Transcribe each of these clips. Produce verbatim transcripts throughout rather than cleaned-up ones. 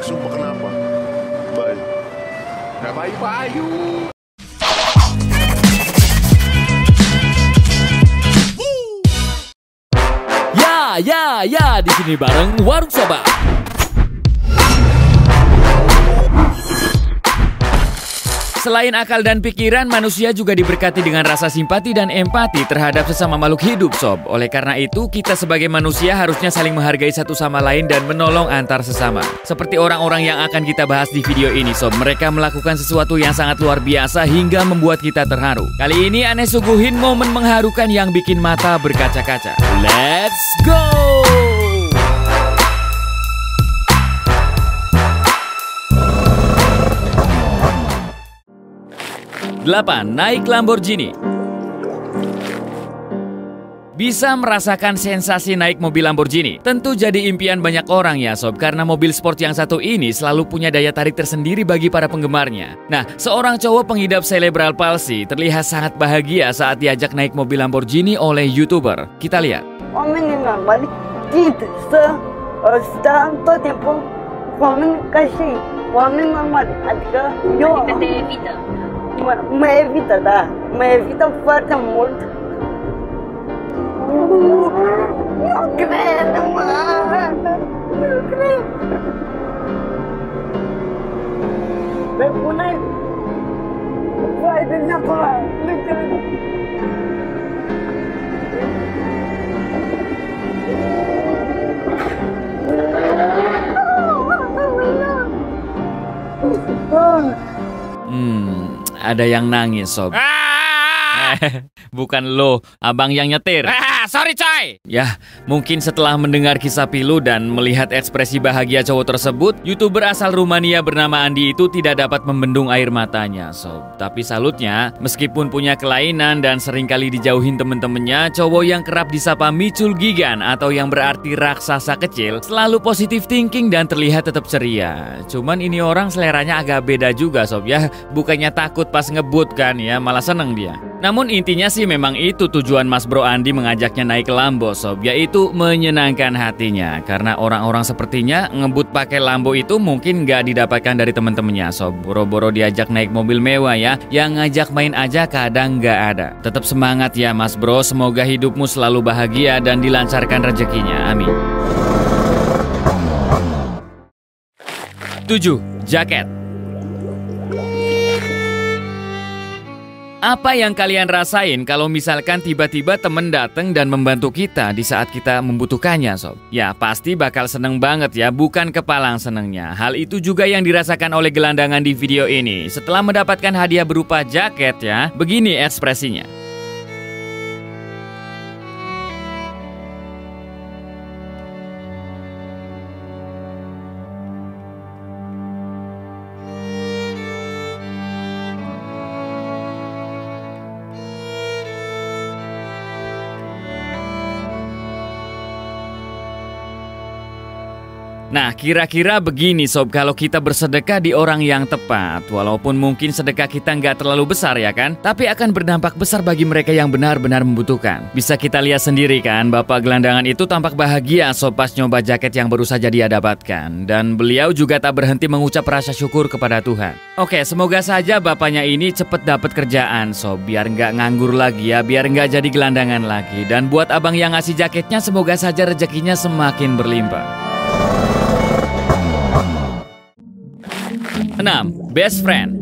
Sumpah kenapa? Bayu. Gak bayu-bayu. Ya, ya, ya, di sini bareng Warung Soba. Selain akal dan pikiran, manusia juga diberkati dengan rasa simpati dan empati terhadap sesama makhluk hidup, Sob. Oleh karena itu, kita sebagai manusia harusnya saling menghargai satu sama lain dan menolong antar sesama. Seperti orang-orang yang akan kita bahas di video ini, Sob. Mereka melakukan sesuatu yang sangat luar biasa hingga membuat kita terharu. Kali ini Ane suguhin momen mengharukan yang bikin mata berkaca-kaca. Let's go! delapan. Naik Lamborghini. Bisa merasakan sensasi naik mobil Lamborghini. Tentu jadi impian banyak orang ya Sob, karena mobil sport yang satu ini selalu punya daya tarik tersendiri bagi para penggemarnya. Nah, seorang cowok pengidap cerebral palsy terlihat sangat bahagia saat diajak naik mobil Lamborghini oleh YouTuber. Kita lihat. Oamenii normali tind să stea tot timpul oameni ca și oameni normali, adică eu Adică te evită. Mă, mă evită, da. Mă evită foarte mult. Nu cred, mă! Nu cred! Pe bune? Vai de neapărat! Nu cred! Hmm, ada yang nangis, Sob. Bukan lo, abang yang nyetir. Ah, sorry coy. Ya, mungkin setelah mendengar kisah pilu dan melihat ekspresi bahagia cowok tersebut, YouTuber asal Rumania bernama Andi itu tidak dapat membendung air matanya, Sob. Tapi salutnya, meskipun punya kelainan dan seringkali dijauhin temen-temennya, cowok yang kerap disapa Micul Gigan atau yang berarti raksasa kecil, selalu positif thinking dan terlihat tetap ceria. Cuman ini orang seleranya agak beda juga, Sob ya. Bukannya takut pas ngebut kan ya, malah seneng dia. Namun intinya sih memang itu tujuan Mas Bro Andi mengajaknya naik Lambo, Sob, yaitu menyenangkan hatinya. Karena orang-orang sepertinya ngebut pakai Lambo itu mungkin nggak didapatkan dari temen-temennya, Sob. Boro-boro diajak naik mobil mewah ya, yang ngajak main aja kadang nggak ada. Tetap semangat ya Mas Bro, semoga hidupmu selalu bahagia dan dilancarkan rezekinya, amin. Tujuh. Jaket. Apa yang kalian rasain kalau misalkan tiba-tiba temen dateng dan membantu kita di saat kita membutuhkannya, Sob? Ya, pasti bakal seneng banget ya, bukan kepalang senengnya. Hal itu juga yang dirasakan oleh gelandangan di video ini. Setelah mendapatkan hadiah berupa jaket ya, begini ekspresinya. Nah, kira-kira begini Sob, kalau kita bersedekah di orang yang tepat, walaupun mungkin sedekah kita nggak terlalu besar ya kan, tapi akan berdampak besar bagi mereka yang benar-benar membutuhkan. Bisa kita lihat sendiri kan, Bapak gelandangan itu tampak bahagia Sob pas nyoba jaket yang baru saja dia dapatkan. Dan beliau juga tak berhenti mengucap rasa syukur kepada Tuhan. Oke, semoga saja bapaknya ini cepet dapat kerjaan Sob, biar nggak nganggur lagi ya, biar nggak jadi gelandangan lagi. Dan buat abang yang ngasih jaketnya, semoga saja rezekinya semakin berlimpah. enam. Best friend.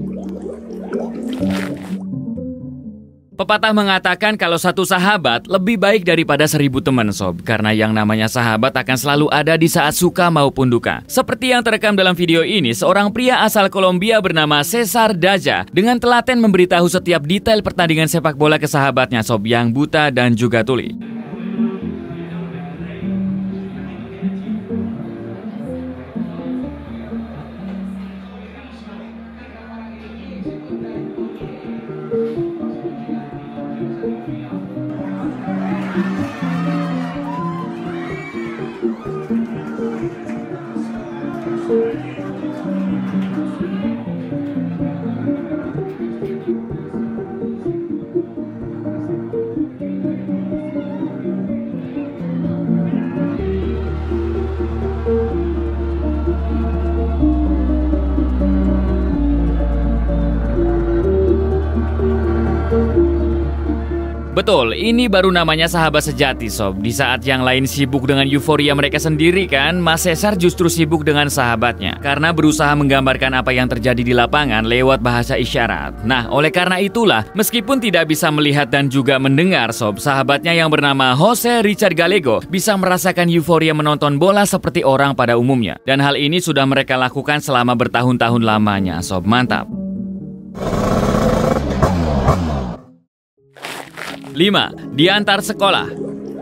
Pepatah mengatakan kalau satu sahabat lebih baik daripada seribu teman, Sob. Karena yang namanya sahabat akan selalu ada di saat suka maupun duka. Seperti yang terekam dalam video ini, seorang pria asal Kolombia bernama Cesar Daja dengan telaten memberitahu setiap detail pertandingan sepak bola ke sahabatnya, Sob, yang buta dan juga tuli. Betul, ini baru namanya sahabat sejati sob. Di saat yang lain sibuk dengan euforia mereka sendiri kan, Mas Cesar justru sibuk dengan sahabatnya karena berusaha menggambarkan apa yang terjadi di lapangan lewat bahasa isyarat. Nah, oleh karena itulah, meskipun tidak bisa melihat dan juga mendengar sob, sahabatnya yang bernama Jose Richard Gallego bisa merasakan euforia menonton bola seperti orang pada umumnya. Dan hal ini sudah mereka lakukan selama bertahun-tahun lamanya sob. Mantap. lima. Diantar sekolah.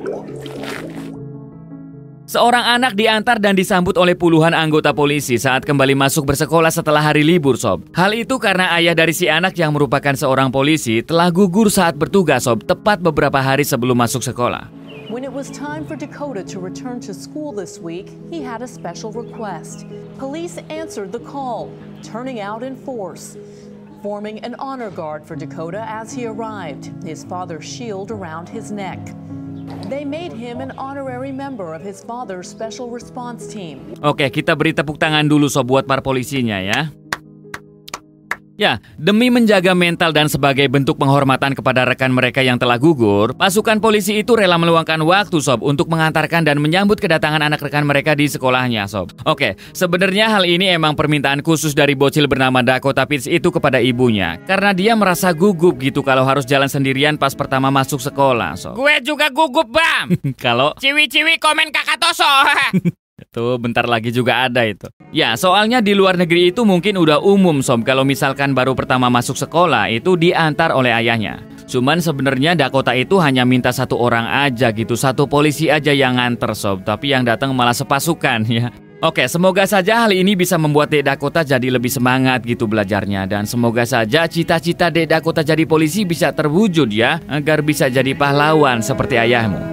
Seorang anak diantar dan disambut oleh puluhan anggota polisi saat kembali masuk bersekolah setelah hari libur sob. Hal itu karena ayah dari si anak yang merupakan seorang polisi telah gugur saat bertugas sob, tepat beberapa hari sebelum masuk sekolah. When it was time for Dakota to return to school this week, he had a special request. Police answered the call, turning out in force, forming an honor guard for Dakota as he arrived, his father's shield around his neck. They made him an honorary member of his father's special response team. Oke, kita beri tepuk tangan dulu sob buat para polisinya ya. Ya, demi menjaga mental dan sebagai bentuk penghormatan kepada rekan mereka yang telah gugur, pasukan polisi itu rela meluangkan waktu sob untuk mengantarkan dan menyambut kedatangan anak rekan mereka di sekolahnya sob. Oke, sebenarnya hal ini emang permintaan khusus dari bocil bernama Dakota Pitts itu kepada ibunya, karena dia merasa gugup gitu kalau harus jalan sendirian pas pertama masuk sekolah sob. Gue juga gugup bam. Kalau Ciwi-ciwi komen kakak Toso. Tuh, bentar lagi juga ada itu. Ya, soalnya di luar negeri itu mungkin udah umum sob kalau misalkan baru pertama masuk sekolah itu diantar oleh ayahnya. Cuman sebenarnya Dakota itu hanya minta satu orang aja gitu, satu polisi aja yang nganter sob, tapi yang datang malah sepasukan ya. Oke, semoga saja hal ini bisa membuat Dek Dakota jadi lebih semangat gitu belajarnya. Dan semoga saja cita-cita Dek Dakota jadi polisi bisa terwujud ya, agar bisa jadi pahlawan seperti ayahmu.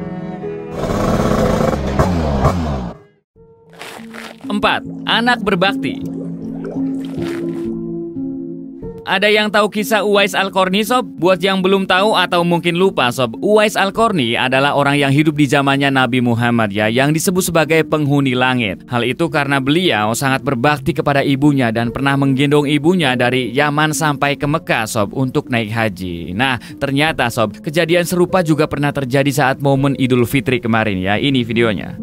Empat. Anak berbakti. Ada yang tahu kisah Uwais Al-Qarni sob? Buat yang belum tahu atau mungkin lupa sob, Uwais Al-Qarni adalah orang yang hidup di zamannya Nabi Muhammad ya, yang disebut sebagai penghuni langit. Hal itu karena beliau sangat berbakti kepada ibunya dan pernah menggendong ibunya dari Yaman sampai ke Mekah sob untuk naik haji. Nah, ternyata sob, kejadian serupa juga pernah terjadi saat momen Idul Fitri kemarin ya. Ini videonya.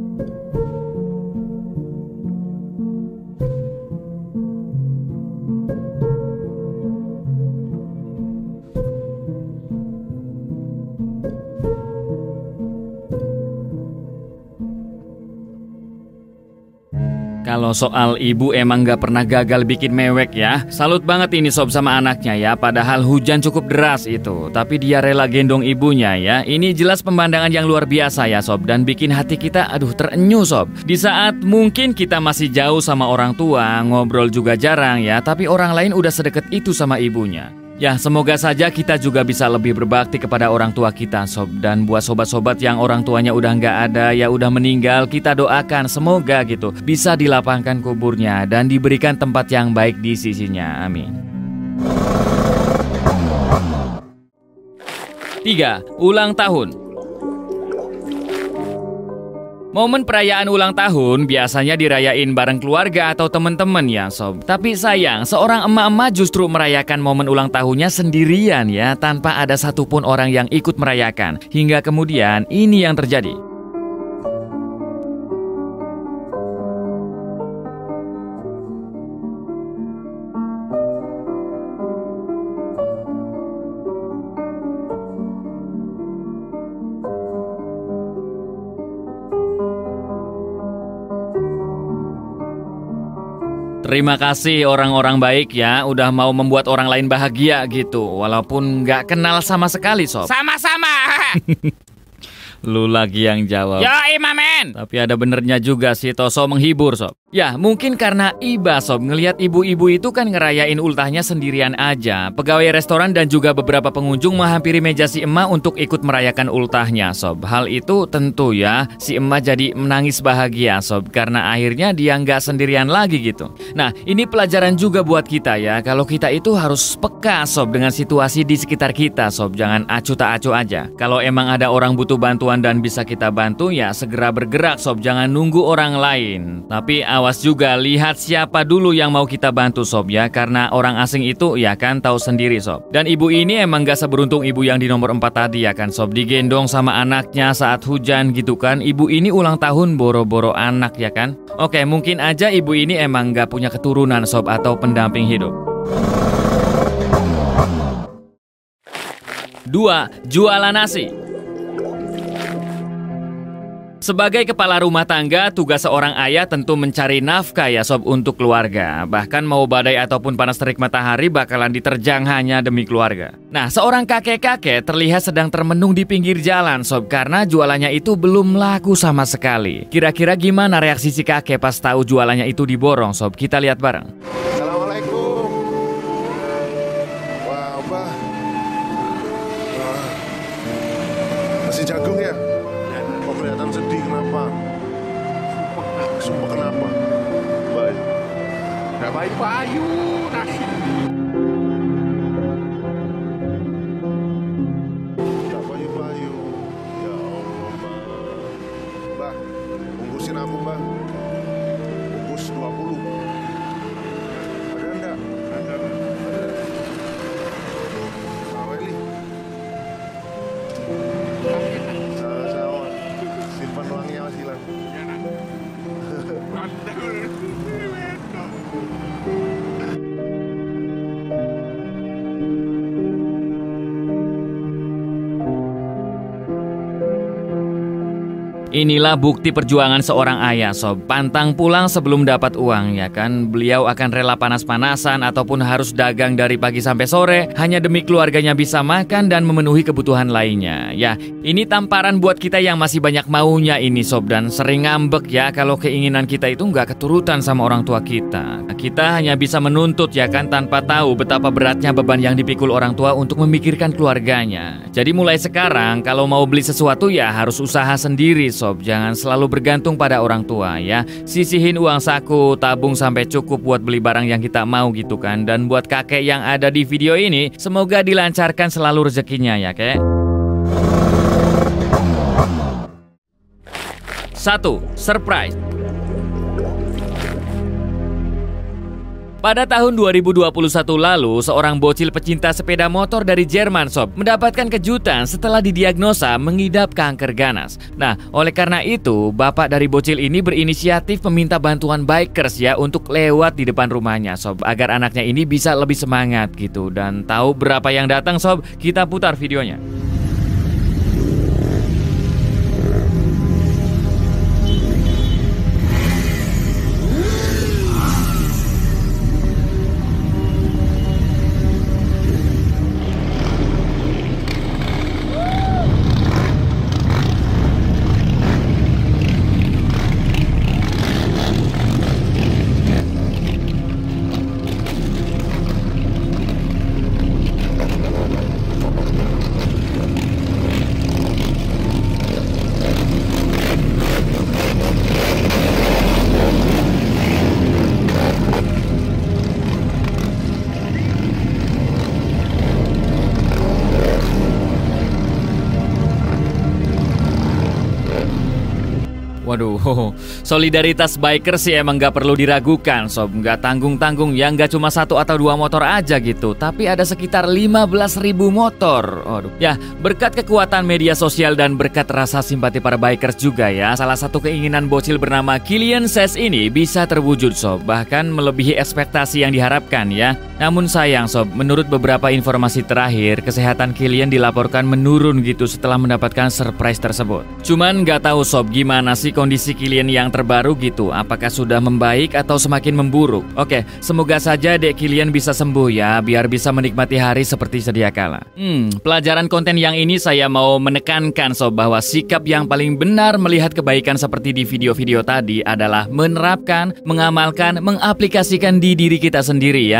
Kalau soal ibu emang gak pernah gagal bikin mewek ya. Salut banget ini sob sama anaknya ya. Padahal hujan cukup deras itu, tapi dia rela gendong ibunya ya. Ini jelas pemandangan yang luar biasa ya sob, dan bikin hati kita aduh terenyuh sob. Di saat mungkin kita masih jauh sama orang tua, ngobrol juga jarang ya, tapi orang lain udah sedekat itu sama ibunya. Ya, semoga saja kita juga bisa lebih berbakti kepada orang tua kita sob. Dan buat sobat-sobat yang orang tuanya udah nggak ada, ya udah meninggal, kita doakan semoga gitu bisa dilapangkan kuburnya dan diberikan tempat yang baik di sisinya. Amin. Tiga. Ulang tahun. Momen perayaan ulang tahun biasanya dirayain bareng keluarga atau teman-teman ya sob. Tapi sayang, seorang emak-emak justru merayakan momen ulang tahunnya sendirian ya, tanpa ada satupun orang yang ikut merayakan. Hingga kemudian ini yang terjadi. Terima kasih orang-orang baik ya, udah mau membuat orang lain bahagia gitu, walaupun nggak kenal sama sekali sob. Sama-sama. Lu lagi yang jawab. Yo imamen. Tapi ada benernya juga sih, Toso menghibur sob. Ya mungkin karena iba sob, ngelihat ibu-ibu itu kan ngerayain ultahnya sendirian aja. Pegawai restoran dan juga beberapa pengunjung menghampiri meja si emak untuk ikut merayakan ultahnya sob. Hal itu tentu ya, si emak jadi menangis bahagia sob, karena akhirnya dia nggak sendirian lagi gitu. Nah ini pelajaran juga buat kita ya, kalau kita itu harus peka sob dengan situasi di sekitar kita sob. Jangan acuh tak acuh aja. Kalau emang ada orang butuh bantuan dan bisa kita bantu ya segera bergerak sob, jangan nunggu orang lain. Tapi awas juga, lihat siapa dulu yang mau kita bantu sob ya. Karena orang asing itu ya kan tahu sendiri sob. Dan ibu ini emang gak seberuntung ibu yang di nomor empat tadi ya kan sob. Digendong sama anaknya saat hujan gitu kan. Ibu ini ulang tahun boro-boro anak ya kan. Oke, mungkin aja ibu ini emang gak punya keturunan sob atau pendamping hidup. Dua, jualan nasi. Sebagai kepala rumah tangga, tugas seorang ayah tentu mencari nafkah ya sob untuk keluarga. Bahkan mau badai ataupun panas terik matahari bakalan diterjang hanya demi keluarga. Nah, seorang kakek-kakek terlihat sedang termenung di pinggir jalan sob karena jualannya itu belum laku sama sekali. Kira-kira gimana reaksi si kakek pas tahu jualannya itu diborong sob? Kita lihat bareng. Assalamualaikum. Wah, Mbah. Wah. Nasi jagung ya? Kok kelihatan sedih kenapa? Sumpah kenapa? Baik. Gak bayu-bayu nasi. Gak bayu-bayu. Ya Allah, Mbah. Mbah, bungkusin aku, Mbah. Bungkus dua puluh. Ada enggak? Ada. Ada. Aweli. Sama-sama. Simpan uangnya Mas Gilang. Inilah bukti perjuangan seorang ayah sob. Pantang pulang sebelum dapat uang ya kan. Beliau akan rela panas-panasan ataupun harus dagang dari pagi sampai sore hanya demi keluarganya bisa makan dan memenuhi kebutuhan lainnya. Ya, ini tamparan buat kita yang masih banyak maunya ini sob. Dan sering ngambek ya kalau keinginan kita itu nggak keturutan sama orang tua kita. Kita hanya bisa menuntut ya kan tanpa tahu betapa beratnya beban yang dipikul orang tua untuk memikirkan keluarganya. Jadi mulai sekarang kalau mau beli sesuatu ya harus usaha sendiri sob. Jangan selalu bergantung pada orang tua ya. Sisihin uang saku, tabung sampai cukup buat beli barang yang kita mau gitu kan. Dan buat kakek yang ada di video ini, semoga dilancarkan selalu rezekinya ya kek. Satu, surprise. Pada tahun dua ribu dua puluh satu lalu, seorang bocil pecinta sepeda motor dari Jerman sob mendapatkan kejutan setelah didiagnosa mengidap kanker ganas. Nah, oleh karena itu, bapak dari bocil ini berinisiatif meminta bantuan bikers ya untuk lewat di depan rumahnya sob agar anaknya ini bisa lebih semangat gitu. Dan tahu berapa yang datang sob? Kita putar videonya. Waduh, solidaritas biker sih emang gak perlu diragukan sob. Gak tanggung-tanggung ya, gak cuma satu atau dua motor aja gitu, tapi ada sekitar lima belas ribu motor. Waduh. Ya, berkat kekuatan media sosial dan berkat rasa simpati para bikers juga ya, salah satu keinginan bocil bernama Kylian Says ini bisa terwujud sob. Bahkan melebihi ekspektasi yang diharapkan ya. Namun sayang sob, menurut beberapa informasi terakhir, kesehatan Kylian dilaporkan menurun gitu setelah mendapatkan surprise tersebut. Cuman gak tahu sob gimana sih kondisi Kylian yang terbaru gitu, apakah sudah membaik atau semakin memburuk? Oke, semoga saja dek Kylian bisa sembuh ya, biar bisa menikmati hari seperti sedia kala. Hmm, pelajaran konten yang ini saya mau menekankan sob bahwa sikap yang paling benar melihat kebaikan seperti di video-video tadi adalah menerapkan, mengamalkan, mengaplikasikan di diri kita sendiri ya. Jangan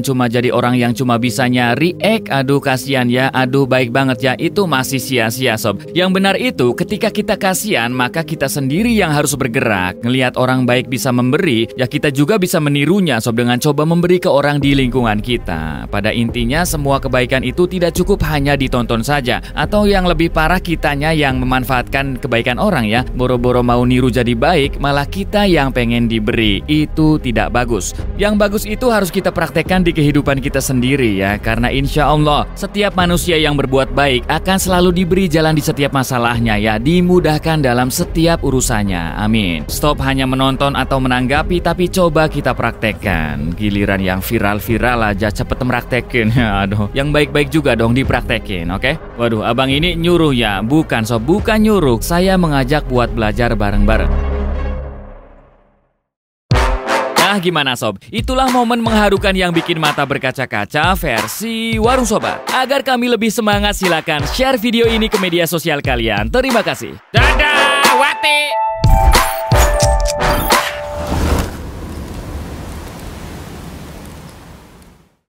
cuma jadi orang yang cuma bisanya react, aduh kasihan ya, aduh baik banget ya, itu masih sia-sia sob. Yang benar itu ketika kita kasihan maka kita sendiri yang harus bergerak. Ngelihat orang baik bisa memberi, ya kita juga bisa menirunya sob dengan coba memberi ke orang di lingkungan kita. Pada intinya semua kebaikan itu tidak cukup hanya ditonton saja, atau yang lebih parah kitanya yang memanfaatkan kebaikan orang ya. Boro-boro mau niru jadi baik, malah kita yang pengen diberi. Itu tidak bagus. Yang bagus itu harus kita praktekkan di kehidupan kita sendiri ya, karena insya Allah setiap manusia yang berbuat baik akan selalu diberi jalan di setiap masalahnya ya, dimudahkan dalam setiap urusannya. Amin. Stop hanya menonton atau menanggapi, tapi coba kita praktekkan. Giliran yang viral-viral aja cepet mempraktekin. Aduh, yang baik-baik juga dong dipraktekin, oke? Okay? Waduh, abang ini nyuruh ya? Bukan sob, bukan nyuruh. Saya mengajak buat belajar bareng-bareng. Nah gimana sob? Itulah momen mengharukan yang bikin mata berkaca-kaca versi Warung Sobat. Agar kami lebih semangat, silakan share video ini ke media sosial kalian. Terima kasih. Dadah, Wati!